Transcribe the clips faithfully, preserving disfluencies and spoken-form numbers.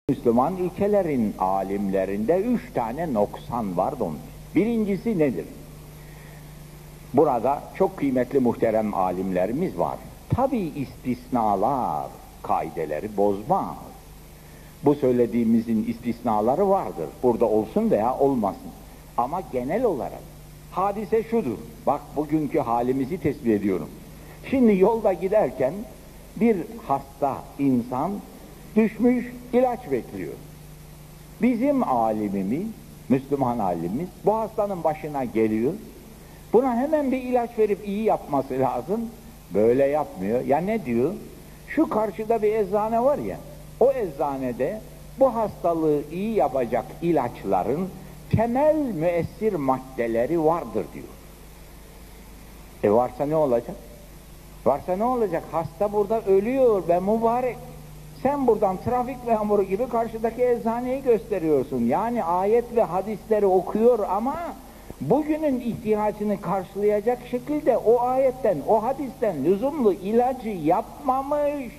Müslüman ülkelerin alimlerinde üç tane noksan vardı onun. Birincisi nedir? Burada çok kıymetli muhterem alimlerimiz var. Tabii istisnalar kaideleri bozmaz. Bu söylediğimizin istisnaları vardır. Burada olsun veya olmasın. Ama genel olarak hadise şudur. Bak bugünkü halimizi tespit ediyorum. Şimdi yolda giderken bir hasta insan düşmüş, ilaç bekliyor. Bizim alimimiz, Müslüman alimimiz bu hastanın başına geliyor. Buna hemen bir ilaç verip iyi yapması lazım. Böyle yapmıyor. Ya ne diyor? Şu karşıda bir eczane var ya, o eczanede bu hastalığı iyi yapacak ilaçların temel müessir maddeleri vardır diyor. E varsa ne olacak? Varsa ne olacak? Hasta burada ölüyor be mübarek. Sen buradan trafik memuru gibi karşıdaki eczaneyi gösteriyorsun. Yani ayet ve hadisleri okuyor ama bugünün ihtiyacını karşılayacak şekilde o ayetten, o hadisten lüzumlu ilacı yapmamış.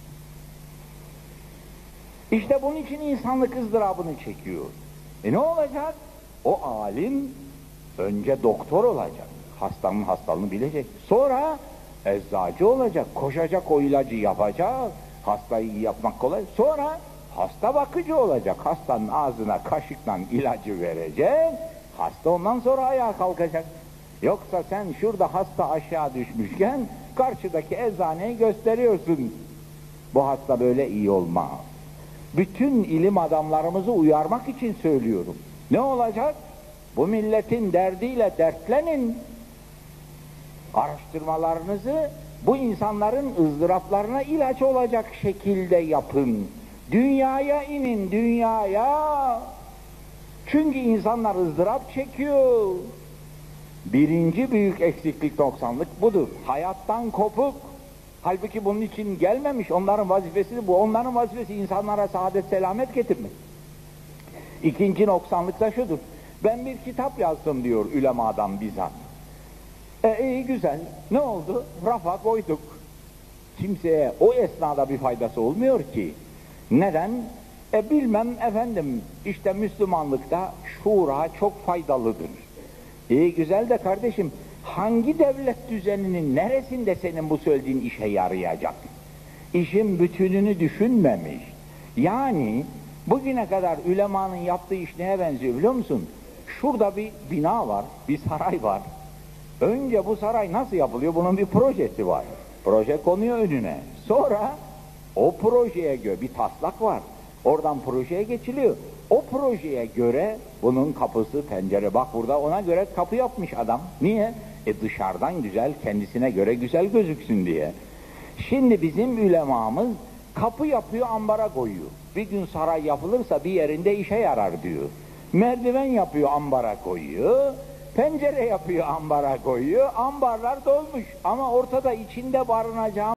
İşte bunun için insanlık ızdırabını çekiyor. E ne olacak? O alim önce doktor olacak. Hastanın hastalığını bilecek. Sonra eczacı olacak. Koşacak, o ilacı yapacak. Hastayı iyi yapmak kolay. Sonra hasta bakıcı olacak. Hastanın ağzına kaşıkla ilacı verecek. Hasta ondan sonra ayağa kalkacak. Yoksa sen şurada hasta aşağı düşmüşken karşıdaki eczaneyi gösteriyorsun. Bu hasta böyle iyi olmaz. Bütün ilim adamlarımızı uyarmak için söylüyorum. Ne olacak? Bu milletin derdiyle dertlenin. Araştırmalarınızı bu insanların ızdıraplarına ilaç olacak şekilde yapın. Dünyaya inin, dünyaya. Çünkü insanlar ızdırap çekiyor. Birinci büyük eksiklik, noksanlık budur. Hayattan kopuk. Halbuki bunun için gelmemiş. Onların vazifesi bu. Onların vazifesi insanlara saadet, selamet getirmek. İkinci noksanlık da şudur. Ben bir kitap yazdım diyor ulemadan bizzat. E iyi güzel. Ne oldu? Rafa koyduk. Kimseye o esnada bir faydası olmuyor ki. Neden? E bilmem efendim, işte Müslümanlıkta şura çok faydalıdır. İyi güzel de kardeşim, hangi devlet düzeninin neresinde senin bu söylediğin işe yarayacak? İşin bütününü düşünmemiş. Yani bugüne kadar ülemanın yaptığı iş neye benziyor biliyor musun? Şurada bir bina var, bir saray var. Önce bu saray nasıl yapılıyor? Bunun bir projesi var. Proje konuyor önüne. Sonra o projeye göre bir taslak var. Oradan projeye geçiliyor. O projeye göre bunun kapısı, pencere, bak burada ona göre kapı yapmış adam. Niye? E dışarıdan güzel, kendisine göre güzel gözüksün diye. Şimdi bizim ülemamız kapı yapıyor, ambara koyuyor. Bir gün saray yapılırsa bir yerinde işe yarar diyor. Merdiven yapıyor, ambara koyuyor. Pencere yapıyor, ambara koyuyor. Ambarlar dolmuş ama ortada içinde barınacağım